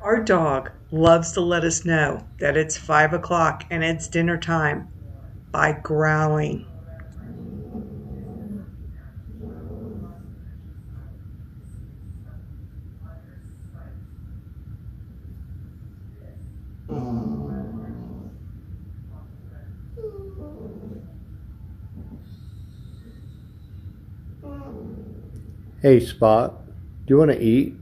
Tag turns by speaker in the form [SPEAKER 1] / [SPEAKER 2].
[SPEAKER 1] Our dog loves to let us know that it's 5 o'clock and it's dinner time by growling.
[SPEAKER 2] Hey Spot, do you want to eat?